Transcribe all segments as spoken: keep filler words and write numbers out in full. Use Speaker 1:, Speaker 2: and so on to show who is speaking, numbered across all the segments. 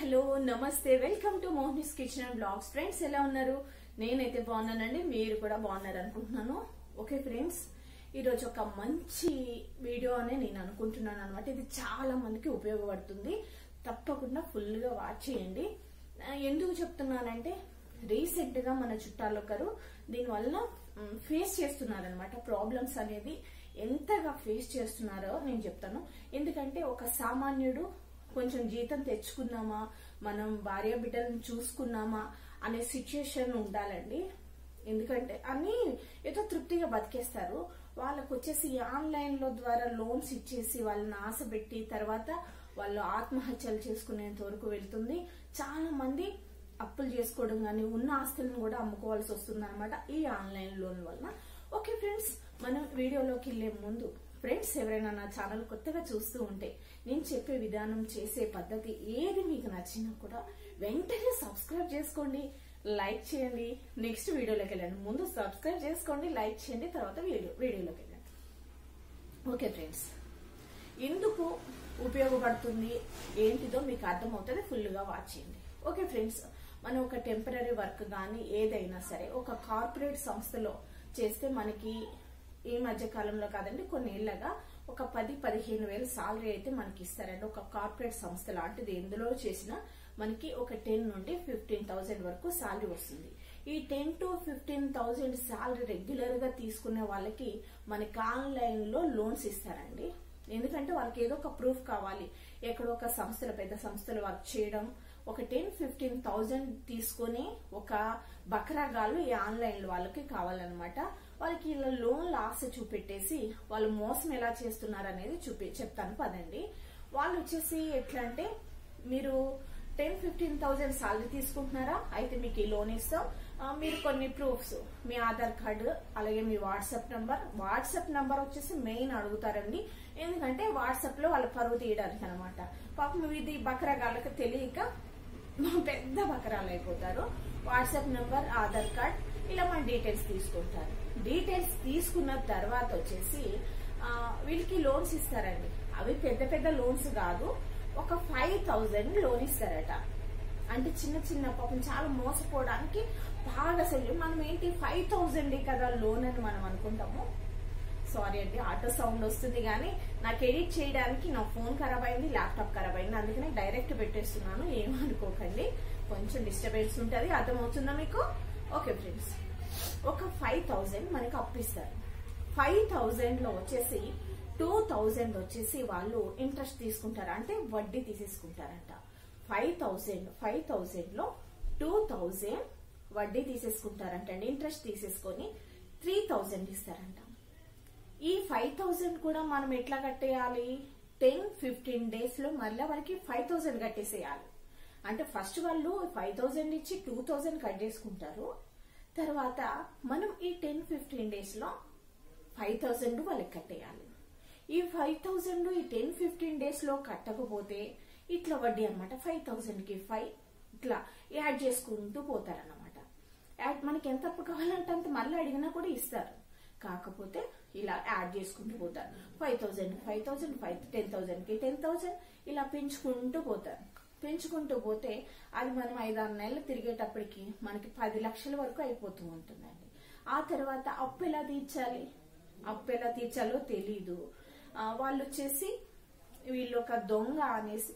Speaker 1: Hello నమస్తే welcome to Mohini's kitchen and blogs. Friends ఎలా ఉన్నారు? నేనైతే బాగున్నానండి, మీరు కూడా బాగున్నారు అనుకుంటున్నాను. ఓకే ఫ్రెండ్స్, ఈరోజు ఒక మంచి వీడియో అనే నేను అనుకుంటున్నాను అనమాట. ఇది చాలా మందికి ఉపయోగపడుతుంది, తప్పకుండా ఫుల్ గా వాచ్ చేయండి. ఎందుకు చెప్తున్నానంటే రీసెంట్ గా మన చుట్టాలు ఒకరు దీనివల్ల ఫేస్ చేస్తున్నారనమాట. ప్రాబ్లమ్స్ అనేది ఎంతగా ఫేస్ చేస్తున్నారో నేను చెప్తాను. ఎందుకంటే ఒక సామాన్యుడు కొంచెం జీతం తెచ్చుకున్నామా, మనం భార్య బిడ్డలను చూసుకున్నామా అనే సిచ్యుయేషన్ ఉండాలండి. ఎందుకంటే అన్ని ఏదో తృప్తిగా బతికేస్తారు. వాళ్ళకు వచ్చేసి ఆన్లైన్ లో ద్వారా లోన్స్ ఇచ్చేసి వాళ్ళని ఆశ పెట్టి తర్వాత వాళ్ళు ఆత్మహత్యలు చేసుకునేంత వరకు వెళ్తుంది. చాలా మంది అప్పులు చేసుకోవడం కానీ ఉన్న ఆస్తులను కూడా అమ్ముకోవాల్సి వస్తుంది అనమాట ఈ ఆన్లైన్ లోన్ వల్ల. ఓకే ఫ్రెండ్స్, మనం వీడియోలోకి వెళ్లే ముందు ఫ్రెండ్స్ ఎవరైనా నా ఛానల్ కొత్తగా చూస్తూ ఉంటే నేను చెప్పే విధానం చేసే పద్ధతి ఏది మీకు నచ్చినా కూడా వెంటనే సబ్స్క్రైబ్ చేసుకోండి, లైక్ చేయండి. నెక్స్ట్ వీడియోలోకి వెళ్ళండి. ముందు సబ్స్క్రైబ్ చేసుకోండి, లైక్ చేయండి, తర్వాత వీడియో వీడియోలోకి వెళ్ళండి. ఓకే ఫ్రెండ్స్, ఎందుకు ఉపయోగపడుతుంది ఏంటిదో మీకు అర్థమవుతుంది, ఫుల్ గా వాచ్ చేయండి. ఓకే ఫ్రెండ్స్, మనం ఒక టెంపరీ వర్క్ కానీ ఏదైనా సరే ఒక కార్పొరేట్ సంస్థలో చేస్తే మనకి ఈ మధ్య కాలంలో కాదండి కొన్ని ఏళ్లగా ఒక పది పదిహేను వేలు సాలరీ అయితే మనకి ఇస్తారండి. ఒక కార్పొరేట్ సంస్థ లాంటిది ఎందులో చేసినా మనకి ఒక టెన్ నుండి ఫిఫ్టీన్ థౌసండ్ వరకు సాలరీ వస్తుంది. ఈ ten to fifteen thousand salary regular గా తీసుకునే వాళ్ళకి మనకి ఆన్లైన్ లో లోన్స్ ఇస్తారండి. ఎందుకంటే వాళ్ళకి ఏదో ఒక ప్రూఫ్ కావాలి, ఎక్కడో ఒక సంస్థలో పెద్ద సంస్థలో వర్క్ చేయడం. ఒక టెన్ ఫిఫ్టీన్ థౌసండ్ తీసుకుని ఒక బకరాగాళ్ళు ఈ ఆన్లైన్ వాళ్ళకి కావాలన్నమాట. వాళ్ళకి ఇలా లోన్ల ఆశ చూపెట్టేసి వాళ్ళు మోసం ఎలా చేస్తున్నారు అనేది చూపి చెప్తాను పదండి. వాళ్ళు వచ్చేసి ఎట్లా అంటే, మీరు టెన్ ఫిఫ్టీన్ థౌసండ్ సాలరీ తీసుకుంటున్నారా, అయితే మీకు ఈ లోన్ ఇస్తాం, మీరు కొన్ని ప్రూఫ్స్, మీ ఆధార్ కార్డు అలాగే మీ వాట్సాప్ నంబర్. వాట్సాప్ నంబర్ వచ్చేసి మెయిన్ అడుగుతారండి, ఎందుకంటే వాట్సాప్ లో వాళ్ళ పరువు తీయడానికి అనమాట. పాపం ఇది బకరాగాళ్ళకి తెలియక పెద్ద బకరాలు అయిపోతారు. వాట్సాప్ నంబర్, ఆధార్ కార్డ్, ఇలా మన డీటెయిల్స్ తీసుకుంటారు. డీటెయిల్స్ తీసుకున్న తర్వాత వచ్చేసి వీళ్ళకి లోన్స్ ఇస్తారండి. అవి పెద్ద పెద్ద లోన్స్ కాదు, ఒక ఫైవ్ థౌజండ్ లోన్ ఇస్తారట. అంటే చిన్న చిన్న పాపం చాలా మోసపోవడానికి బాగా అసలు మనం ఏంటి ఫైవ్ థౌజండ్ కదా లోన్ అని మనం అనుకుంటాము. సారీ అండి, ఆటో సౌండ్ వస్తుంది, కానీ నాకు ఎడిట్ చేయడానికి నా ఫోన్ ఖరాబ్ అయింది, ల్యాప్టాప్ ఖరాబ్ అయింది, అందుకనే డైరెక్ట్ పెట్టేస్తున్నాను, ఏమనుకోకండి. కొంచెం డిస్టర్బెన్స్ ఉంటుంది, అర్థమవుతుందా మీకు? ఓకే ఫ్రెండ్స్, ఒక ఫైవ్ థౌజండ్ మనకి అప్పిస్తారు. ఫైవ్ థౌజండ్ లో వచ్చేసి టూ థౌజండ్ వచ్చేసి వాళ్ళు ఇంట్రెస్ట్ తీసుకుంటారు, అంటే వడ్డీ తీసేసుకుంటారంట. ఫైవ్ థౌజండ్ ఫైవ్ థౌజండ్ లో టూ థౌజండ్ వడ్డీ తీసేసుకుంటారంట అండి. ఇంట్రెస్ట్ తీసేసుకొని త్రీ థౌజండ్ ఇస్తారంట. ఈ ఫైవ్ థౌజండ్ కూడా మనం ఎట్లా కట్టేయాలి? టెన్ ఫిఫ్టీన్ డేస్ లో మళ్ళీ వాళ్ళకి ఫైవ్ థౌజండ్ కట్టేసేయాలి. అంటే ఫస్ట్ వాళ్ళు ఫైవ్ థౌజండ్ ఇచ్చి టూ థౌజండ్ కట్ చేసుకుంటారు. తర్వాత మనం ఈ టెన్ ఫిఫ్టీన్ డేస్ లో ఫైవ్ థౌజండ్ వాళ్ళకి కట్టేయాలి. ఈ ఫైవ్ థౌజండ్ ఈ టెన్ ఫిఫ్టీన్ డేస్ లో కట్టకపోతే ఇట్లా వడ్డీ అనమాట. ఫైవ్ థౌజండ్ కి ఫైవ్ ఇట్లా యాడ్ చేసుకుంటూ పోతారన్నమాట. యాడ్ మనకి ఎంత అప్పు కావాలంటే అంత మళ్ళీ అడిగినా కూడా ఇస్తారు, కాకపోతే ఇలా యాడ్ చేసుకుంటూ పోతారు. Five thousand five thousand five ten thousand కి టెన్ థౌజండ్ ఇలా పెంచుకుంటూ పోతారు. పెంచుకుంటూ పోతే అది మనం ఐదారు నెలలు తిరిగేటప్పటికి మనకి పది లక్షల వరకు అయిపోతూ ఉంటుందండి. ఆ తర్వాత అప్పు ఎలా తీర్చాలి, అప్పు ఎలా తీర్చాలో తెలీదు. వాళ్ళు వచ్చేసి వీళ్ళు ఒక దొంగ అనేసి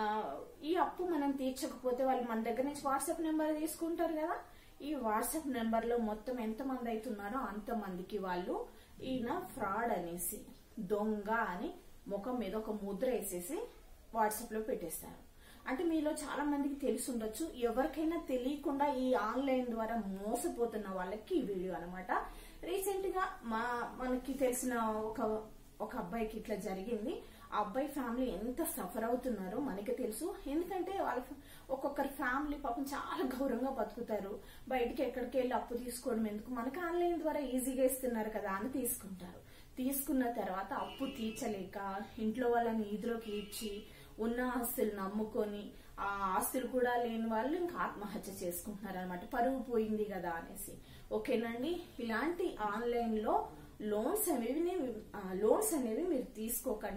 Speaker 1: ఈ అప్పు మనం తీర్చకపోతే వాళ్ళు మన దగ్గర నుంచి వాట్సాప్ నెంబర్ తీసుకుంటారు కదా. ఈ వాట్సాప్ నెంబర్ లో మొత్తం ఎంత మంది అవుతున్నారో అంత మందికి వాళ్ళు ఈయన ఫ్రాడ్ అనేసి దొంగ అని ముఖం మీద ఒక ముద్ర వేసేసి వాట్సాప్ లో పెట్టేస్తారు. అంటే మీలో చాలా మందికి తెలిసి ఉండొచ్చు, ఎవరికైనా తెలియకుండా ఈ ఆన్లైన్ ద్వారా మోసపోతున్న వాళ్ళకి ఈ వీడియో అనమాట. రీసెంట్ గా మా మనకి తెలిసిన ఒక ఒక అబ్బాయికి ఇట్లా జరిగింది. ఆ అబ్బాయి ఫ్యామిలీ ఎంత సఫర్ అవుతున్నారో మనకి తెలుసు. ఎందుకంటే వాళ్ళ ఒక్కొక్కరి ఫ్యామిలీ పాపం చాలా గౌరవంగా బతుకుతారు. బయటికి ఎక్కడికి వెళ్ళి అప్పు తీసుకోవడం ఎందుకు, మనకి ఆన్లైన్ ద్వారా ఈజీగా ఇస్తున్నారు కదా అని తీసుకుంటారు. తీసుకున్న తర్వాత అప్పు తీర్చలేక ఇంట్లో వాళ్ళని ఈదులోకి ఇచ్చి ఉన్న ఆస్తులు నమ్ముకొని ఆ ఆస్తులు కూడా లేని వాళ్ళు ఇంకా ఆత్మహత్య చేసుకుంటున్నారు అనమాట, పరువు పోయింది కదా అనేసి. ఓకేనండి, ఇలాంటి ఆన్లైన్ లో లోన్స్ అనేవి లోన్స్ అనేవి మీరు తీసుకోకండి.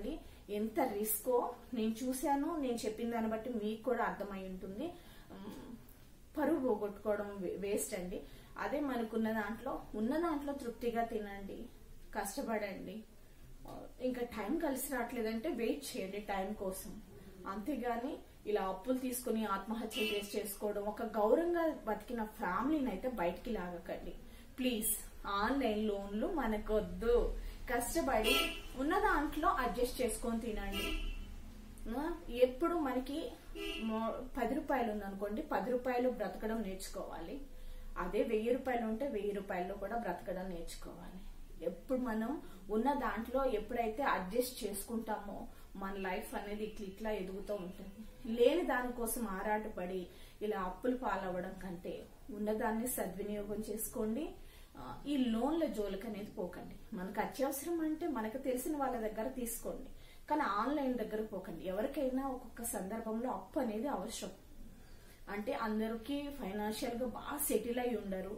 Speaker 1: ఎంత రిస్కో నేను చూశాను. నేను చెప్పిన దాన్ని బట్టి మీకు కూడా అర్థమై ఉంటుంది. పరువు పోగొట్టుకోవడం వేస్ట్ అండి. అదే మనకున్న దాంట్లో ఉన్న దాంట్లో తృప్తిగా తినండి, కష్టపడండి. ఇంకా టైం కలిసి రావట్లేదంటే వెయిట్ చేయండి టైం కోసం. అంతేగాని ఇలా అప్పులు తీసుకుని ఆత్మహత్య చేసి చేసుకోవడం, ఒక గౌరవంగా బతికిన ఫ్యామిలీని అయితే బయటికి లాగకండి ప్లీజ్. ఆన్లైన్ లోన్లు మనకొద్దు. కష్టపడి ఉన్న దాంట్లో అడ్జస్ట్ చేసుకొని తినండి. ఎప్పుడు మనకి పది రూపాయలు ఉందనుకోండి, పది రూపాయలు బ్రతకడం నేర్చుకోవాలి. అదే వెయ్యి రూపాయలు ఉంటే వెయ్యి రూపాయల్లో కూడా బ్రతకడం నేర్చుకోవాలి. ఎప్పుడు మనం ఉన్న దాంట్లో ఎప్పుడైతే అడ్జస్ట్ చేసుకుంటామో మన లైఫ్ అనేది ఇట్లా ఇట్లా ఎదుగుతూ ఉంటుంది. లేని దానికోసం ఆరాటపడి ఇలా అప్పులు పాలవ్వడం కంటే ఉన్నదాన్ని సద్వినియోగం చేసుకోండి. ఈ లోన్ల జోలికి అనేది పోకండి. మనకు అత్యవసరం అంటే మనకు తెలిసిన వాళ్ళ దగ్గర తీసుకోండి, కానీ ఆన్లైన్ దగ్గర పోకండి. ఎవరికైనా ఒక్కొక్క సందర్భంలో అప్పు అనేది అవసరం. అంటే అందరికీ ఫైనాన్షియల్ గా బాగా సెటిల్ అయి ఉండరు.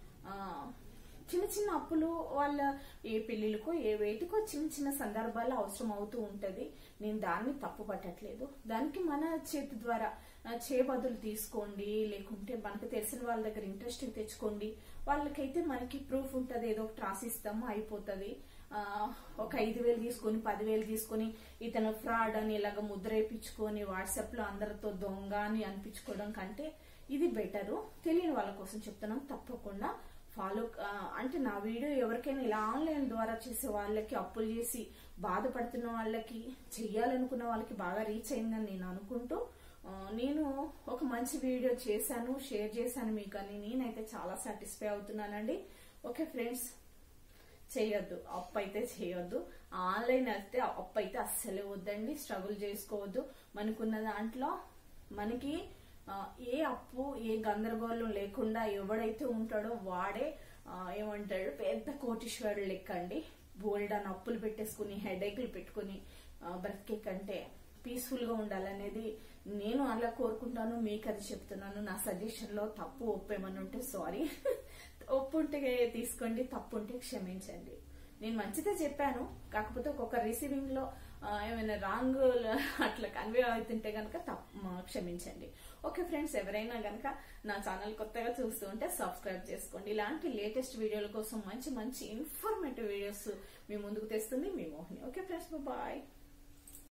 Speaker 1: చిన్న చిన్న అప్పులు వాళ్ళ ఏ పెళ్లికో ఏ వేటికో చిన్న చిన్న సందర్భాల్లో అవసరం అవుతూ ఉంటది. నేను దాన్ని తప్పు పట్టట్లేదు. దానికి మన చేతి ద్వారా చేయబదులు తీసుకోండి, లేకుంటే మనకు తెలిసిన వాళ్ళ దగ్గర ఇంట్రెస్ట్ తెచ్చుకోండి. వాళ్ళకైతే మనకి ప్రూఫ్ ఉంటది, ఏదో ఒకటి రాసిస్తాము అయిపోతుంది. ఒక ఐదు వేలు తీసుకొని పదివేలు తీసుకొని ఇతను ఫ్రాడ్ అని ఇలాగ ముద్రేపించుకొని వాట్సాప్ లో అందరితో దొంగ అని అనిపించుకోవడం కంటే ఇది బెటరు. తెలియని వాళ్ళ కోసం చెప్తున్నాం, తప్పకుండా ఫాలో. అంటే నా వీడియో ఎవరికైనా ఇలా ఆన్లైన్ ద్వారా చేసే వాళ్ళకి, అప్పులు చేసి బాధపడుతున్న వాళ్ళకి, చెయ్యాలనుకున్న వాళ్ళకి బాగా రీచ్ అయిందని నేను అనుకుంటూ నేను ఒక మంచి వీడియో చేశాను, షేర్ చేశాను మీకు అని నేనైతే చాలా సాటిస్ఫై అవుతున్నానండి. ఓకే ఫ్రెండ్స్, చేయొద్దు, అప్పు అయితే చేయొద్దు. ఆన్లైన్ అయితే అప్పు అయితే అస్సలే వద్దండి. స్ట్రగుల్ చేసుకోవద్దు. మనకున్న దాంట్లో మనకి ఏ అప్పు ఏ గందరగోళం లేకుండా ఎవడైతే ఉంటాడో వాడే ఏమంటాడు పెద్ద కోటీశ్వరుడు లెక్క అండి. బోల్డ్ అని అప్పులు పెట్టేసుకుని హెడేక్లు పెట్టుకుని బ్రతికే కంటే పీస్ఫుల్ గా ఉండాలనేది నేను అలా కోరుకుంటాను. మీకు అది చెప్తున్నాను. నా సజెషన్ లో తప్పు ఒప్పు ఏమన్నా ఉంటే సారీ, ఒప్పు ఉంటే తీసుకోండి, తప్పు ఉంటే క్షమించండి. నేను మంచిదే చెప్పాను, కాకపోతే ఒక్కొక్క రిసీవింగ్ లో ఏమైనా రాంగ్ అట్లా కన్వే అవుతుంటే గనక క్షమించండి. ఓకే ఫ్రెండ్స్, ఎవరైనా గనక నా ఛానల్ కొత్తగా చూస్తూ ఉంటే సబ్స్క్రైబ్ చేసుకోండి. ఇలాంటి లేటెస్ట్ వీడియోల కోసం మంచి మంచి ఇన్ఫర్మేటివ్ వీడియోస్ మీ ముందుకు తెస్తుంది మీ మోహిని. Okay friends, bye.